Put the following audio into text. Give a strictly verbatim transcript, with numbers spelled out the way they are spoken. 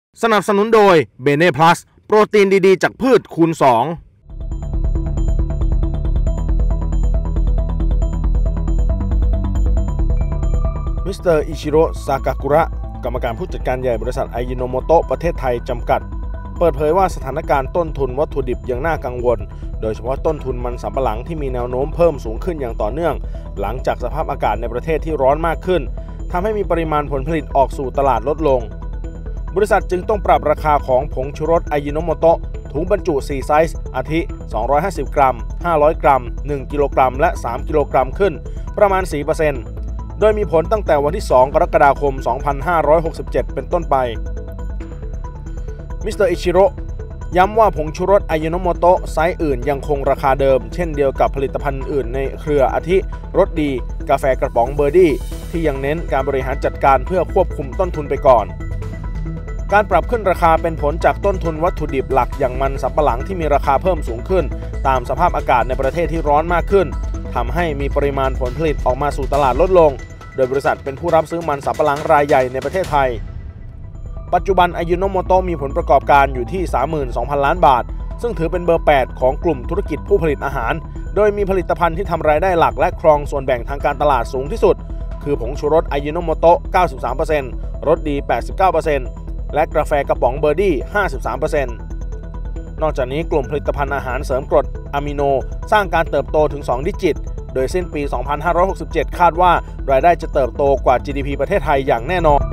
สนับสนุนโดยเบเน่พลัสโปรตีนดีๆจากพืชคูณสองมิสเตอร์อิชิโร่ซากากุระกรรมการผู้จัดการใหญ่บริษัทไอยิโนโมโตะประเทศไทยจำกัดเปิดเผยว่าสถานการณ์ต้นทุนวัตถุดิบยังน่ากังวลโดยเฉพาะต้นทุนมันสำปะหลังที่มีแนวโน้มเพิ่มสูงขึ้นอย่างต่อเนื่องหลังจากสภาพอากาศในประเทศที่ร้อนมากขึ้นทำให้มีปริมาณผลผลิตออกสู่ตลาดลดลงบริษัทจึงต้องปรับราคาของผงชูรสไอยิโนโมโตะถุงบรรจุสี่ไซส์อาทิสองร้อยห้าสิบกรัมห้าร้อยกรัมหนึ่งกิโลกรัมและสามกิโลกรัมขึ้นประมาณ สี่เปอร์เซ็นต์ โดยมีผลตั้งแต่วันที่สองกรกฎาคมสองพันห้าร้อยหกสิบเจ็ดเป็นต้นไปมิสเตอร์อิชิโร่ย้ำว่าผงชูรสไอยิโนโมโตะไซส์อื่นยังคงราคาเดิมเช่นเดียวกับผลิตภัณฑ์อื่นในเครืออาทิรสดีกาแฟกระป๋องเบอร์ดี้ที่ยังเน้นการบริหารจัดการเพื่อควบคุมต้นทุนไปก่อนการปรับขึ้นราคาเป็นผลจากต้นทุนวัตถุดิบหลักอย่างมันสำปะหลังที่มีราคาเพิ่มสูงขึ้นตามสภาพอากาศในประเทศที่ร้อนมากขึ้นทำให้มีปริมาณผลผลิตออกมาสู่ตลาดลดลงโดยบริษัทเป็นผู้รับซื้อมันสำปะหลังรายใหญ่ในประเทศไทยปัจจุบันไอยิโนโมโตะมีผลประกอบการอยู่ที่ สามหมื่นสองพัน ล้านบาทซึ่งถือเป็นเบอร์แปดของกลุ่มธุรกิจผู้ผลิตอาหารโดยมีผลิตภัณฑ์ที่ทำรายได้หลักและครองส่วนแบ่งทางการตลาดสูงที่สุดคือผงชูรสไอยิโนโมโตะ เก้าสิบสามเปอร์เซ็นต์ รสดี แปดสิบเก้าเปอร์เซ็นต์ และกาแฟกระป๋องเบอร์ดี้ ห้าสิบสามเปอร์เซ็นต์ นอกจากนี้กลุ่มผลิตภัณฑ์อาหารเสริมกรดอะมิโนสร้างการเติบโตถึงสองดิจิตโดยสิ้นปี สองพันห้าร้อยหกสิบเจ็ด คาดว่ารายได้จะเติบโตกว่า จี ดี พี ประเทศไทยอย่างแน่นอน